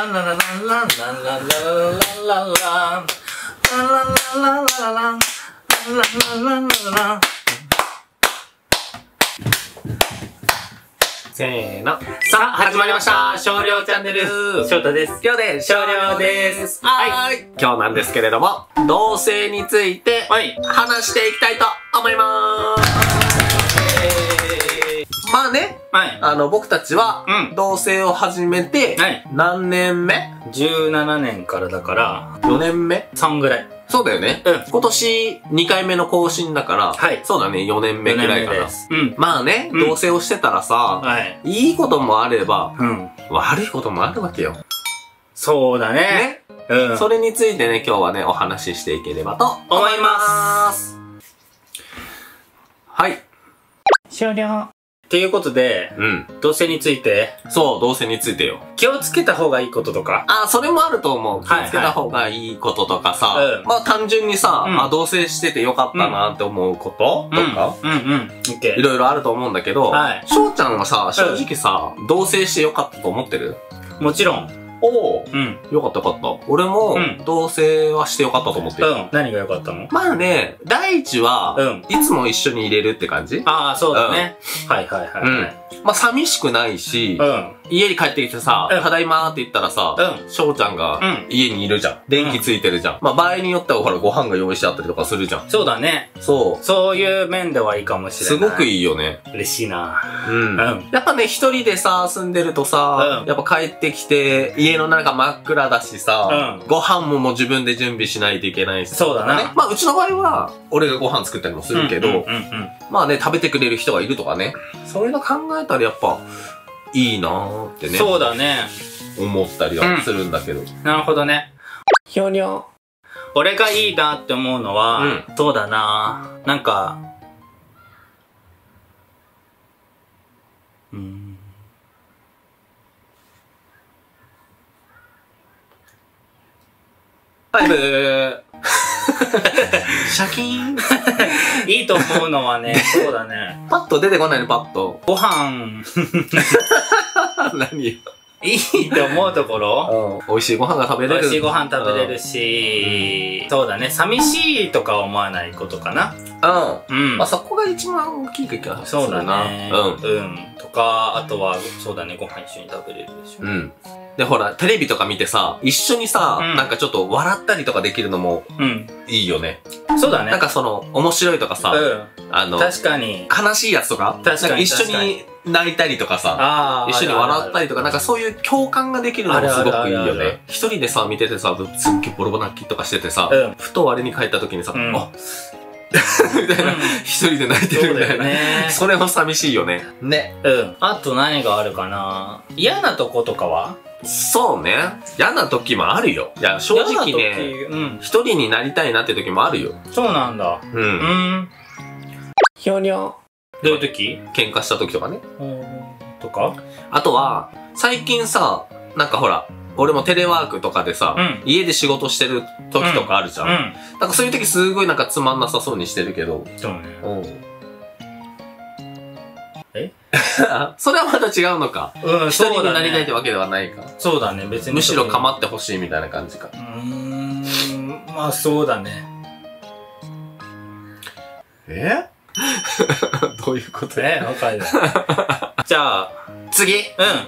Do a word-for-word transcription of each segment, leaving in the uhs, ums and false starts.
せーの。さあ、始まりました。少量チャンネル。 翔太です。 今日で少量です。はい。今日なんですけれども、同性について、話していきたいと思いまーす。まあね、はい、あの、僕たちは、同棲を始めて、何年目 ? じゅうななねんからだから、 よねんめ ? さん ぐらい。 そうだよね。うん。今年にかいめの更新だから、はい。そうだね、よねんめくらいかな。うん。まあね、同棲をしてたらさ、はい。いいこともあれば、うん。悪いこともあるわけよ。 そうだね。 ね。うん。それについてね、今日はね、お話ししていければと思います。はい。 終了。ということで、うん。同棲について。 そう、同棲についてよ。 気をつけた方がいいこととか。 あ、それもあると思う。気をつけた方がいいこととかさ。うん。まあ単純にさ、あ、同棲しててよかったなって思うこととか。うんうん。いろいろあると思うんだけど、はい。翔ちゃんはさ、正直さ、同棲してよかったと思ってる？ もちろん。 おお、うん。よかったよかった。俺も、同棲はしてよかったと思ってる。 うん。何がよかったの？ まあね、第一は、うん。いつも一緒にいれるって感じ？ ああ、そうだね。はいはいはい。うん。 まあ寂しくないし、うん。家に帰ってきてさ、ただいまーって言ったらさ、うん。翔ちゃんが家にいるじゃん。電気ついてるじゃん。まあ場合によってはほらご飯が用意してあったりとかするじゃん。 そうだね。そう。そういう面ではいいかもしれない。 すごくいいよね。 嬉しいな。 うん。やっぱね、一人でさ、住んでるとさ、やっぱ帰ってきて、家の中真っ暗だしさ、ご飯ももう自分で準備しないといけないし。 そうだね。 まあうちの場合は、俺がご飯作ったりもするけど、まあね、食べてくれる人がいるとかね。そういうの考えたらやっぱ、いいなーってね。 そうだね。 思ったりはするんだけど。 なるほどね。 ひょにょ。 俺がいいなって思うのは、そうだなー。なんか、うん。 はい、ブー。シャキーン。 いいと思うのはね、そうだね。 パッと出てこないの、パッと。 ご飯。 何よ。 いいと思うところ、 うん、美味しいご飯が食べれる。 美味しいご飯食べれるし、うん、そうだね、寂しいとか思わないことかな。うん。うん。まあそこが一番大きい気がするな。そうだね。うん。うん。とか、あとは、そうだね、ご飯一緒に食べれるでしょ。うん。 で、ほら、テレビとか見てさ、一緒にさ、うん、なんかちょっと笑ったりとかできるのも、うん。いいよね。 そうだね。 なんかその、面白いとかさ、うん。あの、 確かに。 悲しいやつとか、確かに。一緒に泣いたりとかさ、一緒に笑ったりとか、なんかそういう共感ができるのもすごくいいよね。一人でさ、見ててさ、すっげえボロボロ泣きとかしててさ、うん、ふと我に帰った時にさ、うん、あみたいな、一人で泣いてるみたいな。ね、それも寂しいよね。 ね。うん。あと何があるかな？嫌なとことかは？ そうね。嫌な時もあるよ。いや、正直ね、一人になりたいなって時もあるよ。 そうなんだ。うん。うん。 ひょにょ。 どういう時？ 喧嘩した時とかね。 とか？ あとは、最近さ、なんかほら、俺もテレワークとかでさ、うん、家で仕事してる時とかあるじゃん。うんうん、なんかそういう時すごいなんかつまんなさそうにしてるけど。そうね。うん。えそれはまた違うのか。うん、一人になりたいってわけではないか。 そうだね、別に。 むしろ構ってほしいみたいな感じか。 うーん、まあそうだね。 えどういうことえわかる。じゃあ、 次。うん。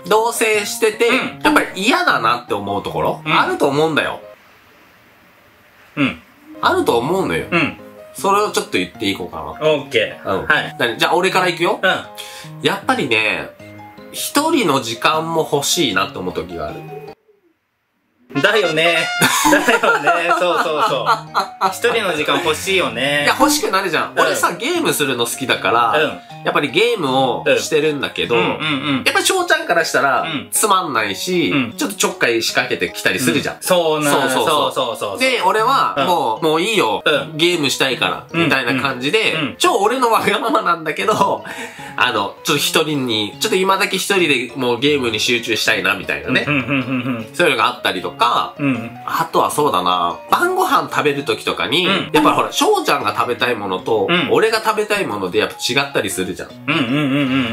同棲してて、うん、やっぱり嫌だなって思うところ、うん、あると思うんだよ。うん。あると思うのよ。うん。それをちょっと言っていこうかな。 オッケー。うん。はい。 じゃあ俺から行くよ。うん。やっぱりね、一人の時間も欲しいなって思う時がある。 だよね。だよね。そうそうそう。一人の時間欲しいよね。 いや、欲しくなるじゃん。俺さ、ゲームするの好きだから、やっぱりゲームをしてるんだけど、やっぱり翔ちゃんからしたら、つまんないし、ちょっとちょっかい仕掛けてきたりするじゃん。 そうなんそうそうそう。 で、俺は、もう、もういいよ。ゲームしたいから、みたいな感じで、超俺のわがままなんだけど、あの、ちょっと一人に、ちょっと今だけ一人でもうゲームに集中したいな、みたいなね。そういうのがあったりとか、 か、うん、あとはそうだな、晩ご飯食べる時とかに、うん、やっぱりほら、翔ちゃんが食べたいものと、うん、俺が食べたいものでやっぱ違ったりするじゃん。うんうんうんうん。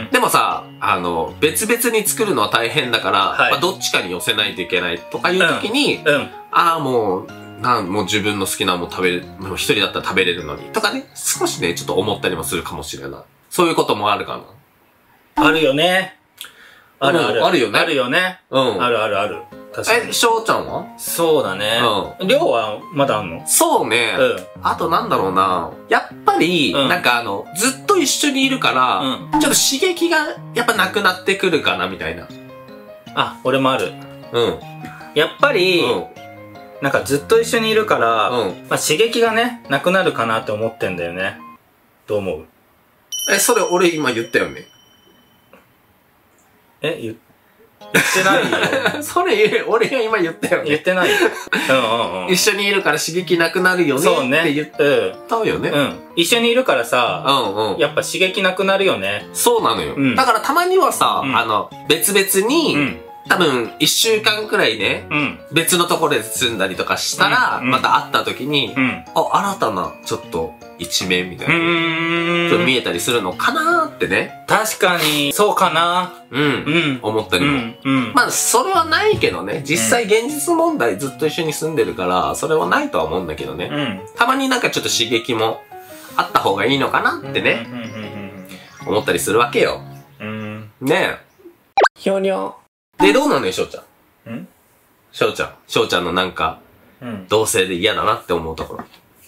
でもさ、あの、別々に作るのは大変だから、はい、まあどっちかに寄せないといけないとかいう時に、うんうん、ああ、もう、なん、もう自分の好きなもの食べる、もう一人だったら食べれるのに。とかね、少しね、ちょっと思ったりもするかもしれない。そういうこともあるかな。あるよね。あるある。 あるよね。 あるよね。うん。あるあるある。 確かに。え、翔ちゃんはそうだね。うん。量はまだあんの？ そうね。うん。あとなんだろうな。やっぱり、うん、なんかあの、ずっと一緒にいるから、うん、ちょっと刺激がやっぱなくなってくるかな、みたいな。 あ、俺もある。うん。やっぱり、うん、なんかずっと一緒にいるから、うん、まあ刺激がね、なくなるかなって思ってんだよね。どう思う？ え、それ俺今言ったよね。 え、言、言ってないよ。 それ、俺が今言ったよね。 言ってないよ。うんうんうん。 一緒にいるから刺激なくなるよね。そうね。って言ったよね。 うん。一緒にいるからさ、うんうん。やっぱ刺激なくなるよね。 そうなのよ。うん、だからたまにはさ、うん、あの、別々に、うん、多分、一週間くらいね、うん、別のところで住んだりとかしたら、うん、また会った時に、うん、あ、新たな、ちょっと、一面みたいな。ちょっと見えたりするのかなーってね。 確かに、そうかな。 うん。うん。思ったりも。うん。うん、まあ、それはないけどね。実際現実問題ずっと一緒に住んでるから、それはないとは思うんだけどね。うん。たまになんかちょっと刺激もあった方がいいのかなってね。思ったりするわけよ。うん。ねえ。ひょにょ。で、どうなのよ、翔ちゃん。ん翔ちゃん。翔ちゃんのなんか、うん、同性で嫌だなって思うところ。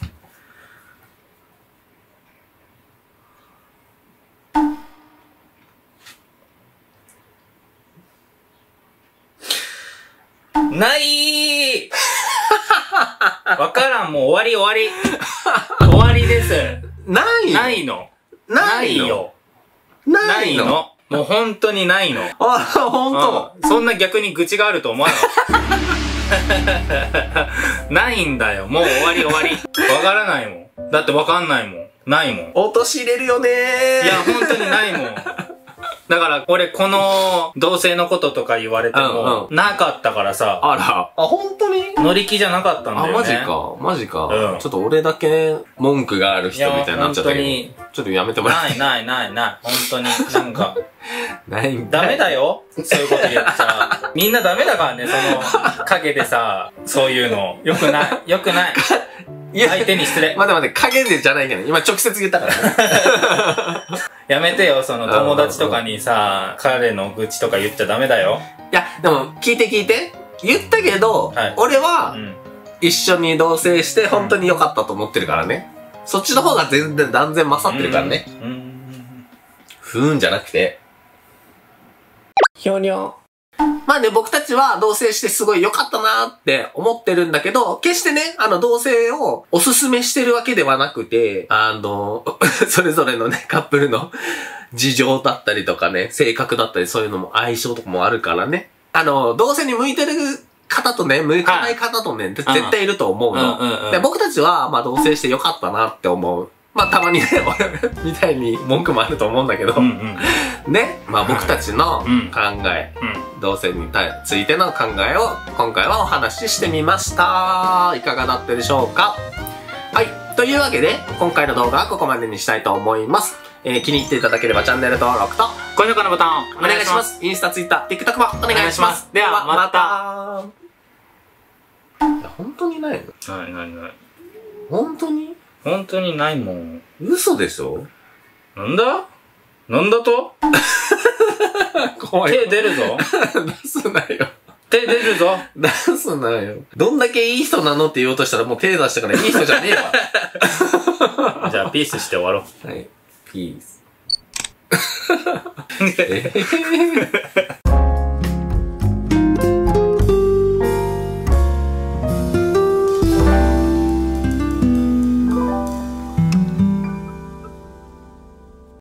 ないーわからん、もう終わり終わり。終わりです。 ないないの。 ないの。 よ。ないの。もう本当にないの。 あ、本当、 うん、そんな逆に愚痴があると思わなかった。ないんだよ。もう終わり終わり。わからないもん。だってわかんないもん。ないもん。 落とし入れるよねー。 いや、本当にないもん。だから、俺、この、同性のこととか言われても、なかったからさ。 あら。あ、本当に乗り気じゃなかったんだよね。 あ、マジか。マジか。うん。ちょっと俺だけ文句がある人みたいになっちゃったけど。ちょっとやめてもらって。ないないないない。本当に。なんか。ないんだ。ダメだよ。そういうこと言ってさ。みんなダメだからね、その、影でさ、そういうの。よくない。よくない。相手に失礼。 待って待って、影でじゃないけど、今直接言ったからね。 やめてよ、その友達とかにさ、彼の愚痴とか言っちゃダメだよ。 いや、でも、聞いて聞いて。言ったけど、はい、俺は、うん、一緒に同棲して本当に良かったと思ってるからね。うん、そっちの方が全然断然勝ってるからね。うん。ふーんじゃなくて。ひょにょ。まあね、僕たちは同棲してすごい良かったなーって思ってるんだけど、決してね、あの同棲をおすすめしてるわけではなくて、あの、それぞれのね、カップルの事情だったりとかね、性格だったりそういうのも相性とかもあるからね。あの、同棲に向いてる方とね、向かない方とね、絶対いると思うの。で、僕たちは、まあ同棲して良かったなって思う。まあたまにね、俺みたいに文句もあると思うんだけど、うんうん、ね、まあ僕たちの考え、うん、同性についての考えを今回はお話ししてみました。いかがだったでしょうか？はい。というわけで、今回の動画はここまでにしたいと思います。えー、気に入っていただければチャンネル登録と高評価のボタンをお願いします。インスタ、ツイッター、TikTok もお願いします。では、また。いや、本当にないの？ ないないない。 本当に？ 本当にないもん。 嘘でしょ？ なんだ？なんだと？ 怖い。 手出るぞ。 出すなよ。 手出るぞ。 出すなよ。どんだけいい人なのって言おうとしたらもう手出したからいい人じゃねえわ。じゃあピースして終わろう。はい。ピース。えー